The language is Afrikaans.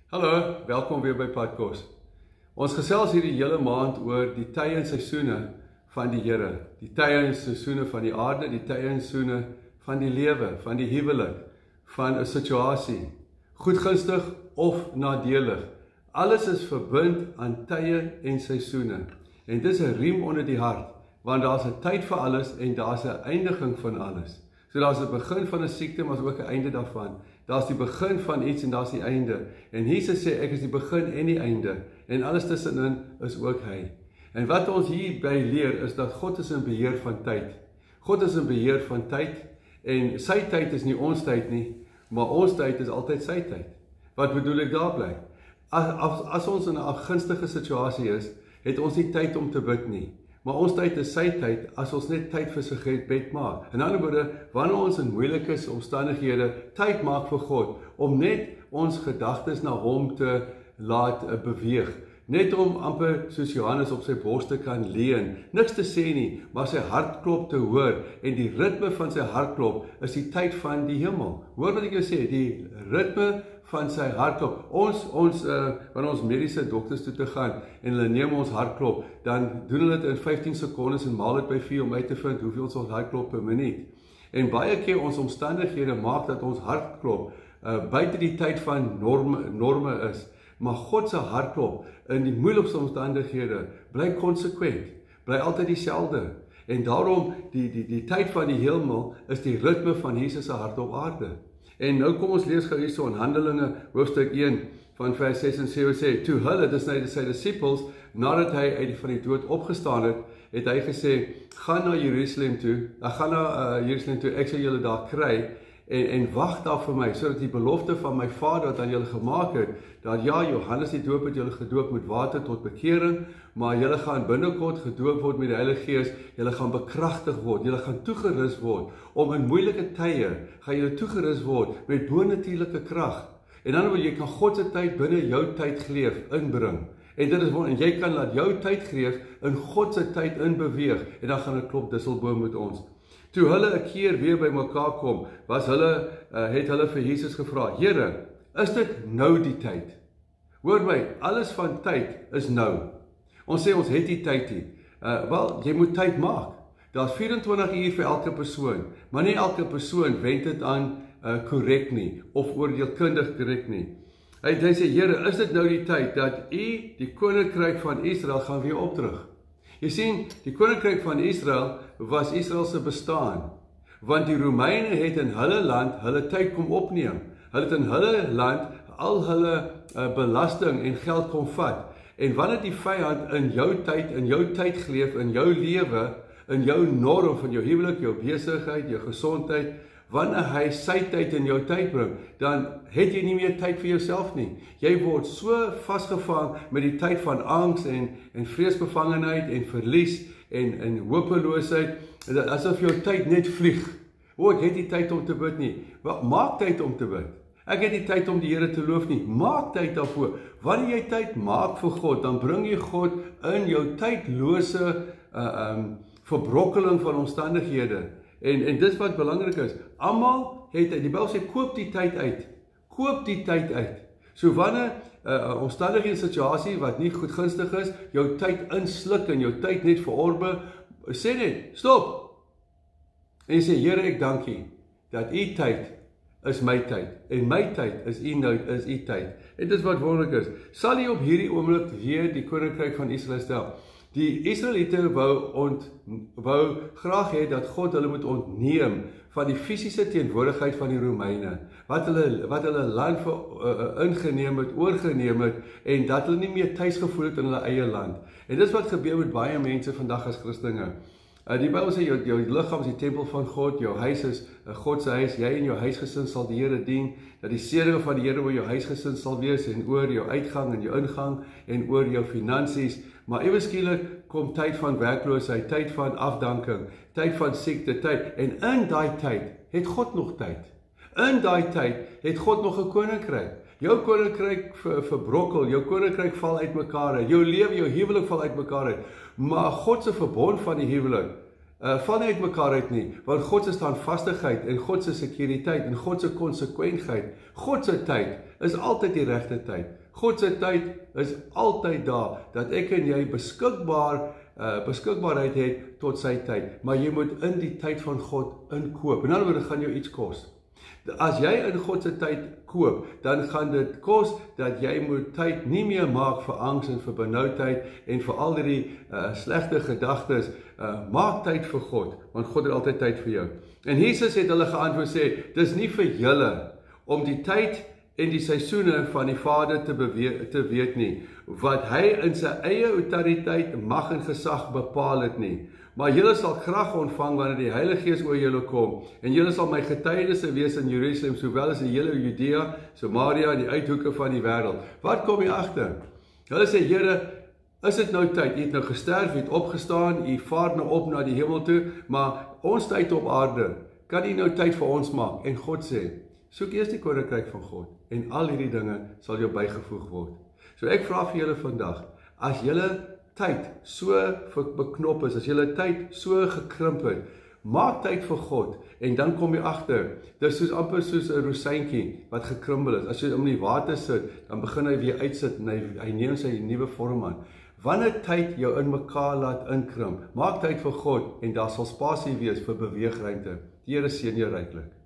Hallo, welkom weer by Padkos. Ons gesels hierdie hele maand oor die tye en seisoene van die Here. Die tye en seisoene van die aarde, die tye en seisoene van die lewe, van die huwelik, van 'n situasie, goedgunstig of nadelig. Alles is verbind aan tye en seisoene. En dis 'n riem onder die hart, want daar's 'n tyd vir alles en daar's 'n eindiging van alles. So daar's 'n begin van 'n siekte, maar ook 'n einde daarvan. Daar's die begin van iets en daar's die einde. En Jesus sê, ek is die begin en die einde. En alles tussenin is ook hy. En wat ons hierby leer is dat God is in beheer van tyd. God is in beheer van tyd en sy tyd is nie ons tyd nie, maar ons tyd is altyd sy tyd. Wat bedoel ek daarby? As ons in 'n afgunstige situasie is, het ons nie tyd om te bid nie. Maar ons tyd is sy tyd as ons net tyd vir sy gebed maak. In ander woorde, wanneer ons in moeilike omstandighede tyd maak vir God, om net ons gedagtes na hom te laat beweeg. Net om amper soos Johannes op sy bors te kan leun, niks te sê nie, maar sy hartklop te hoor. En die ritme van sy hartklop is die tyd van die hemel. Hoor wat ek jou sê, die ritme van sy hartklop. Wanneer ons mediese dokters toe te gaan en hulle neem ons hartklop, dan doen hulle dit in 15 sekondes en maal dit by 4 om uit te vind hoeveel ons hartklop per minuut. En baie keer ons omstandighede maak dat ons hartklop buite die tyd van norme is. Maar God se hartklop in die moeilikste omstandighede bly konsekwent, bly altyd dieselfde. En daarom die tyd van die hemel is die ritme van Jesus se hart op aarde. En nou kom ons lees gou hierso in Handelinge hoofstuk 1 van vers 6 en 7 sê, toe hulle, dis nou sy disippels, nadat hy van die dood opgestaan het, het hy gesê, gaan na Jerusalem toe, ek sal julle daar kry, en wag daar vir my, sodat die belofte van my Vader wat aan julle gemaak het, dat ja, Johannes die doop het julle gedoop met water tot bekering, maar julle gaan binnekort gedoop word met die Heilige Gees, julle gaan bekragtig word, julle gaan toegerus word, om in moeilike tye, gaan julle toegerus word met bonatuurlike krag. En dan wil jy kan God se tyd binne jou tydgleef inbring. En dit is en jy kan laat jou tydgleef in God se tyd inbeweeg, en dan gaan 'n klop disselboom met ons. Toe hulle 'n keer weer by mekaar kom, het hulle vir Jesus gevra, Here, is dit nou die tyd? Hoor my, alles van tyd is nou. Ons sê ons het nie tyd nie. Wel, jy moet tyd maak. Daar's 24 uur vir elke persoon, maar nie elke persoon wend dit aan korrek nie, of oordeelkundig korrek nie. Hy sê, Here, is dit nou die tyd dat U die koninkryk van Israel gaan weer opdrug? Jy sien, die koninkryk van Israel was Israel se bestaan, want die Romeine het in hulle land hulle tyd kom opneem. Hulle het in hulle land al hulle belasting en geld kom vat. En wanneer die vyand in jou tydgleef, in jou lewe, in jou norm van jou huwelik, jou besigheid, jou gesondheid, wanneer hy sy tyd in jou tyd bring, dan het jy nie meer tyd vir jouself nie. Jy word so vasgevang met die tyd van angs en vreesbevangenheid en verlies en hopeloosheid, asof jou tyd net vlieg. Ek het nie tyd om te bid nie. Wel, maak tyd om te bid. Ek het nie tyd om die Here te loof nie. Maak tyd daarvoor. Wanneer jy tyd maak vir God, dan bring jy God in jou tydlose verbrokkeling van omstandighede. En dis wat belangrik is. Almal het, die Bybel sê, koop die tyd uit. Koop die tyd uit. So wanneer omstandighede situasie wat nie goed gunstig is, jou tyd insluk en jou tyd net verorbe, sê net, stop. En jy sê, Here, ek dank U, dat U tyd is my tyd, en my tyd is U tyd. En dis wat wonderlik is. Sal U op hierdie oomblik weer die koninkryk van Israel stel? Die Israeliete wou graag hê dat God hulle moet ontneem van die fisiese teenwoordigheid van die Romeine, wat hulle land ingeneem het, oorgeneem het, en dat hulle nie meer tuis gevoel het in hulle eie land. En dis wat gebeur met baie mense vandag as Christene. Die Bybel sê, jou liggaam is die tempel van God, jou huis is God se huis, jy en jou huisgesin sal die Here dien, dat die seëninge van die Here oor jou huisgesin sal wees, en oor jou uitgang en jou ingang, en oor jou finansies. Maar ewe skielik kom tyd van werkloosheid, tyd van afdanking, tyd van siekte, en in daai tyd het God nog tyd. In daai tyd het God nog 'n koninkryk. Jou koninkryk verbrokkel, jou koninkryk val uitmekaar, jou lewe, jou huwelik val uitmekaar uit. Maar God se verbond van die huwelik val nie uit mekaar uit nie, want God se standvastigheid en God se sekuriteit en God se konsekwentheid, God se tyd is altyd die regte tyd. God se tyd is altyd daar, dat ek en jy beskikbaarheid het tot sy tyd, maar jy moet in die tyd van God inkoop. In ander woorde, dit gaan jou iets kos. As jy in God se tyd koop, dan gaan dit kos dat jy moet tyd nie meer maak vir angs en vir benoudheid en vir al die slegte gedagtes. Maak tyd vir God, want God het altyd tyd vir jou. En Jesus het hulle geantwoord sê, dis nie vir julle om die tyd en die seisoene van die Vader te weet nie, wat hy in sy eie autoriteit, mag en gesag bepaal het nie. Maar julle sal krag ontvang wanneer die Heilige Gees oor julle kom, en julle sal my getuies wees in Jerusalem, sowel as in hele Judea, Samaria en die uithoeke van die wêreld. Wat kom jy agter? Hulle sê, Here, is dit nou tyd? U het nou gesterf, u het opgestaan, u vaar nou op na die hemel toe, maar ons tyd op aarde, kan u nou tyd vir ons maak? En God sê, soek eers die koninkryk van God, en al hierdie dinge sal jou bygevoeg word. So ek vra vir julle vandag, as julle tyd so beknop is, as julle tyd so gekrimp het, maak tyd vir God, en dan kom jy agter, dit is amper soos 'n rosientjie wat gekrumbel is. As jy hom in die water sit, dan begin hy weer uitsit, en hy neem sy nuwe vorm aan. Wanneer tyd jou in mekaar laat inkrimp, maak tyd vir God, en daar sal spasie wees vir beweegruimte. Die Here seën jou ryklik.